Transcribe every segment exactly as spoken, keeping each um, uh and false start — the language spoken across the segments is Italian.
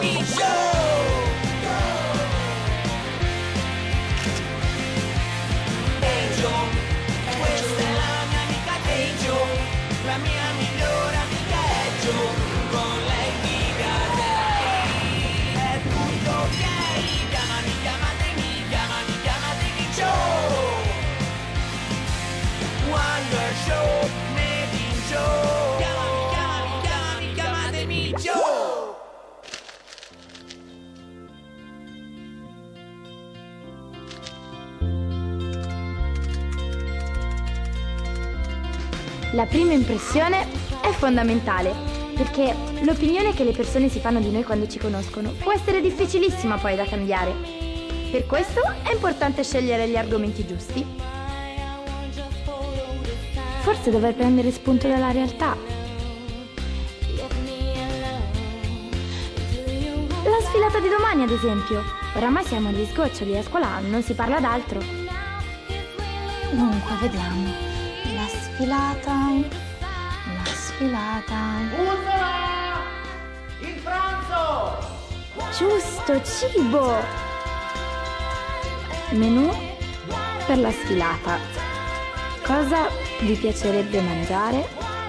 chiamatemi Joe. Angel, questa è la mia amica Angel, la mia migliore amica è Joe, con lei mi piacerai, è tutto ok, chiamami, chiamatemi, chiamami, chiamatemi Joe, Wonder Show, Made in Joe, chiamami, chiamami, chiamami, chiamatemi Joe. La prima impressione è fondamentale, perché l'opinione che le persone si fanno di noi quando ci conoscono può essere difficilissima poi da cambiare. Per questo è importante scegliere gli argomenti giusti. Forse dovrei prendere spunto dalla realtà. La sfilata di domani, ad esempio. Oramai siamo agli sgoccioli, a scuola non si parla d'altro. Dunque, vediamo. La sfilata, la sfilata. Ursula! Il pranzo! Giusto, cibo! Menù per la sfilata. Cosa vi piacerebbe mangiare?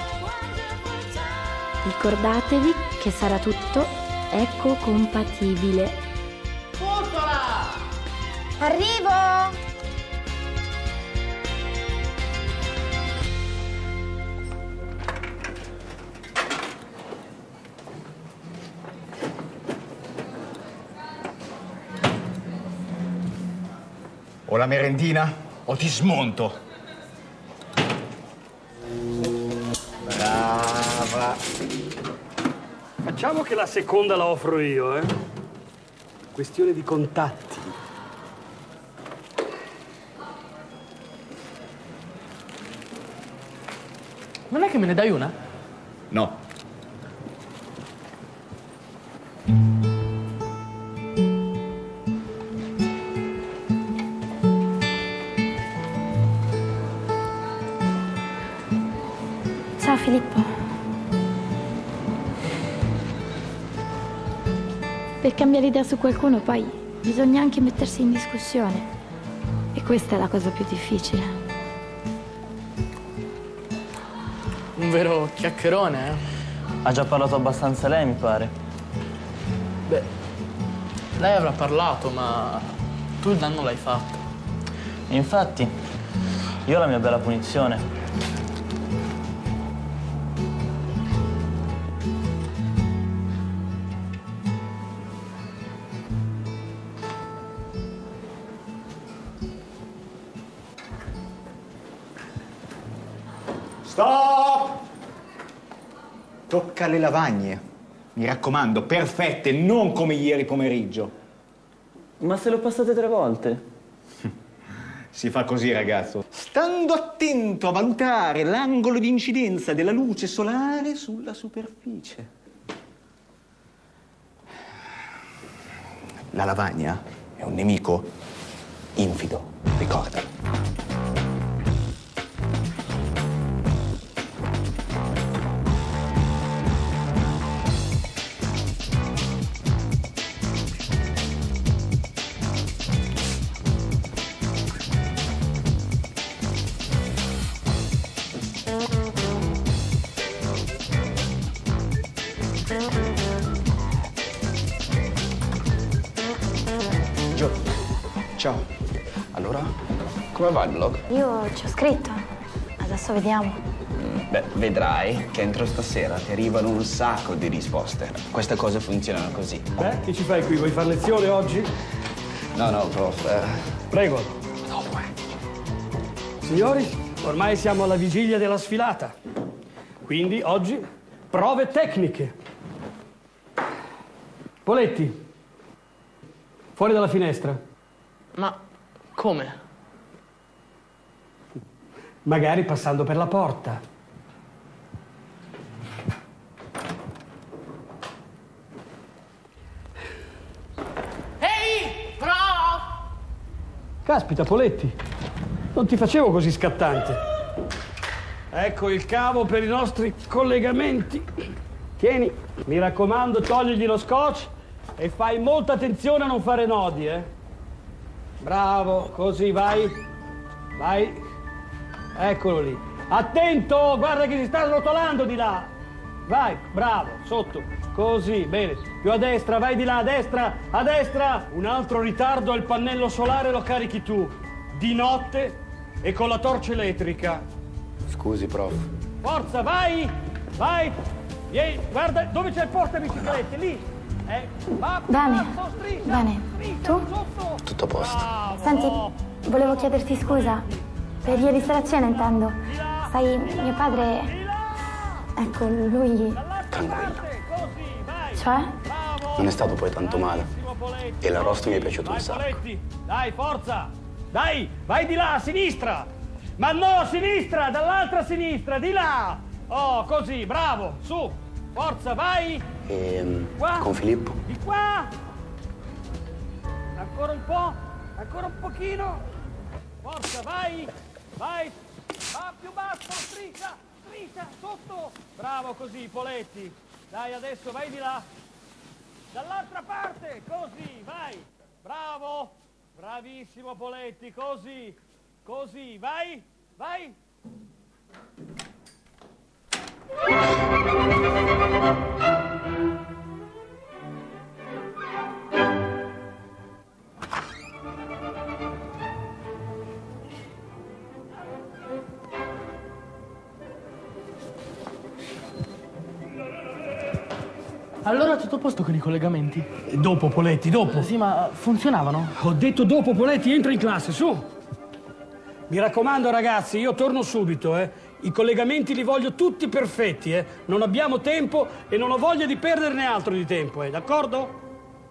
Ricordatevi che sarà tutto ecocompatibile. Ursula! Arrivo! O la merendina o ti smonto. Brava. Facciamo che la seconda la offro io, eh? Questione di contatti. Non è che me ne dai una? No. Ciao Filippo. Per cambiare idea su qualcuno poi bisogna anche mettersi in discussione. E questa è la cosa più difficile. Un vero chiacchierone, eh? Ha già parlato abbastanza lei, mi pare. Beh, lei avrà parlato, ma tu il danno l'hai fatto. Infatti, io ho la mia bella punizione. Stop! Tocca le lavagne. Mi raccomando, perfette, non come ieri pomeriggio. Ma se l'ho passate tre volte. Si fa così, ragazzo. Stando attento a valutare l'angolo di incidenza della luce solare sulla superficie. La lavagna è un nemico infido, ricordalo. Gio, ciao. Allora, come va il blog? Io ci ho scritto. Adesso vediamo. Beh, vedrai che entro stasera ti arrivano un sacco di risposte. Queste cose funzionano così. Beh, che ci fai qui? Vuoi fare lezione oggi? No, no, prof. eh. Prego. Dopo, eh. Signori, ormai siamo alla vigilia della sfilata. Quindi oggi prove tecniche. Poletti, fuori dalla finestra. Ma come? Magari passando per la porta. Ehi, prof! Caspita, Poletti, non ti facevo così scattante. Ecco il cavo per i nostri collegamenti. Tieni, mi raccomando, togligli lo scotch E fai molta attenzione a non fare nodi, eh? Bravo, così, vai. Vai. Eccolo lì. Attento, guarda che si sta rotolando di là. Vai, bravo, sotto. Così, bene. Più a destra, vai di là, a destra, a destra. Un altro ritardo al pannello solare lo carichi tu. Di notte e con la torcia elettrica. Scusi, prof. Forza, vai, vai. Vieni, guarda, dove c'è il portabiciclette? Lì. Eh, va, Bene, va, striscia, bene. striscia, Tu? sotto. Tutto a posto. Bravo. Senti, volevo chiederti scusa. Per ieri sera a cena, intendo. Sai, mio padre... Ecco, lui... Tranquillo. Cioè? Non è stato poi tanto male. E l'arrosto mi è piaciuto un sacco. Dai, forza! Dai, vai di là, a sinistra! Ma no, a sinistra, dall'altra sinistra, di là! Oh, così, bravo, su! Forza, vai! E Qua. con Filippo? Di qua! Ancora un po', ancora un pochino! Forza, vai! Vai! Va più basso, striscia! Striscia, sotto! Bravo così, Poletti! Dai, adesso vai di là! Dall'altra parte, così, vai! Bravo! Bravissimo Poletti, così! Così, vai! Vai! Allora tutto a posto con i collegamenti? Dopo, Poletti, dopo. Sì, ma funzionavano? Ho detto dopo, Poletti, entra in classe, su. Mi raccomando, ragazzi, io torno subito, eh. I collegamenti li voglio tutti perfetti, eh. Non abbiamo tempo e non ho voglia di perderne altro di tempo, eh. D'accordo?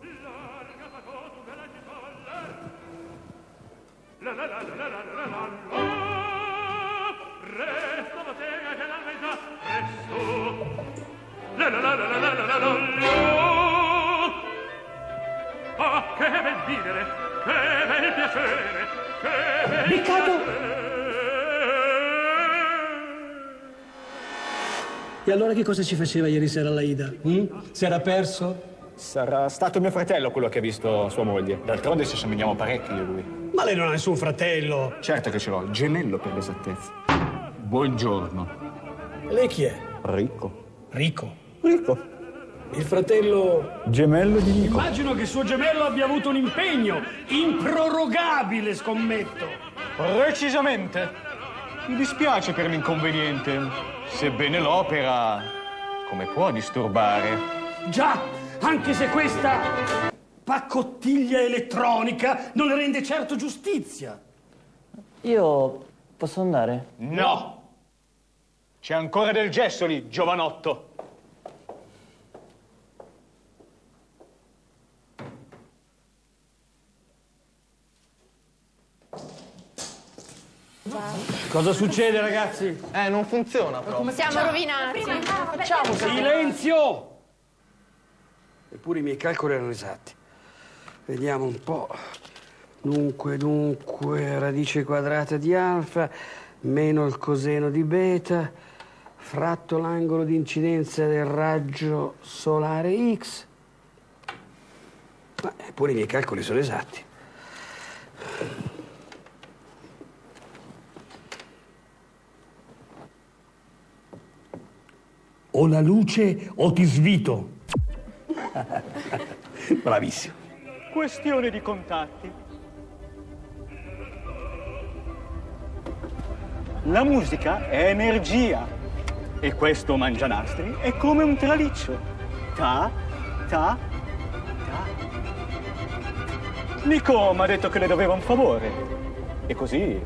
Oh, che bel vivere, che bel piacere, che bel Beccato! E allora che cosa ci faceva ieri sera l'Aida? Hm? Si era perso? Sarà stato mio fratello quello che ha visto sua moglie. D'altronde ci somigliamo parecchio io e lui. Ma lei non ha nessun fratello. Certo che ce l'ho, gemello per l'esattezza. Buongiorno. E lei chi è? Ricco. Rico. Ricco. Il fratello... Gemello di Nico. Immagino che suo gemello abbia avuto un impegno improrogabile, scommetto. Precisamente. Mi dispiace per l'inconveniente, sebbene l'opera, come può disturbare? Già, anche se questa pacottiglia elettronica non le rende certo giustizia. Io posso andare? No! C'è ancora del gesso lì, giovanotto. Cosa succede, ragazzi? Eh, non funziona, però. Siamo rovinati. Facciamo Silenzio! Eppure i miei calcoli erano esatti. Vediamo un po'. Dunque, dunque, radice quadrata di alfa meno il coseno di beta fratto l'angolo di incidenza del raggio solare X. Ma eppure i miei calcoli sono esatti. O la luce o ti svito. Bravissimo. Questione di contatti. La musica è energia e questo mangianastri è come un traliccio. Ta, ta, ta. Nico mi ha detto che le doveva un favore. E così...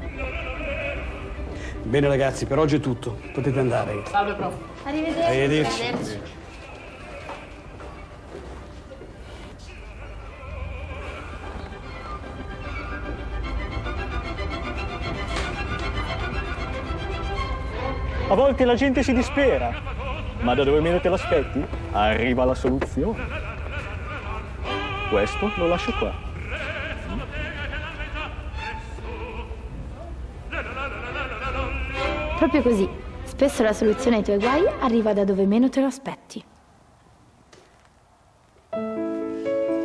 Bene ragazzi, per oggi è tutto. Potete andare. Salve, prof. Arrivederci. Arrivederci. Arrivederci. A volte la gente si dispera, ma da dove meno te l'aspetti, arriva la soluzione. Questo lo lascio qua. Proprio così. Spesso la soluzione ai tuoi guai arriva da dove meno te lo aspetti.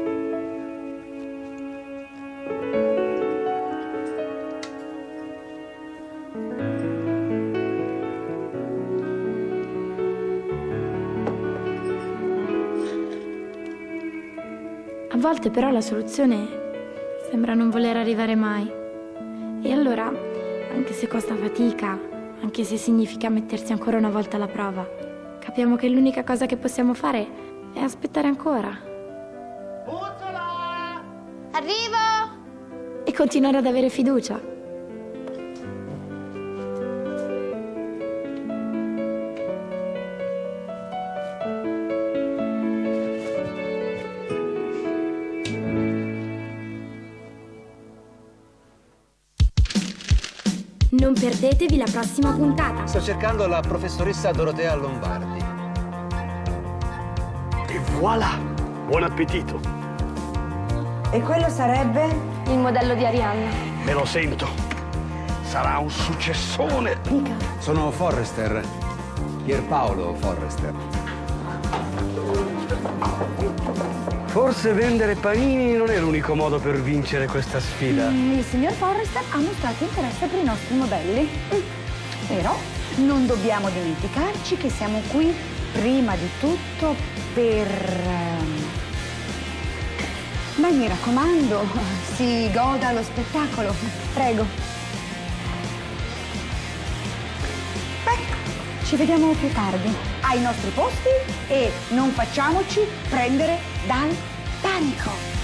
volte però la soluzione sembra non voler arrivare mai. E allora, anche se costa fatica, anche se significa mettersi ancora una volta alla prova, capiamo che l'unica cosa che possiamo fare è aspettare ancora. Puzzola! Arrivo! E continuare ad avere fiducia. Non perdetevi la prossima puntata. Sto cercando la professoressa Dorotea Lombardi. E voilà! Buon appetito! E quello sarebbe? Il modello di Arianna. Me lo sento. Sarà un successone. Mica. Sono Forrester. Pierpaolo Forrester. Forse vendere panini non è l'unico modo per vincere questa sfida. Il signor Forrester ha mostrato interesse per i nostri modelli. Però non dobbiamo dimenticarci che siamo qui prima di tutto per... Beh, mi raccomando, si goda lo spettacolo. Prego. Beh, ci vediamo più tardi. Ai nostri posti e non facciamoci prendere dal panico.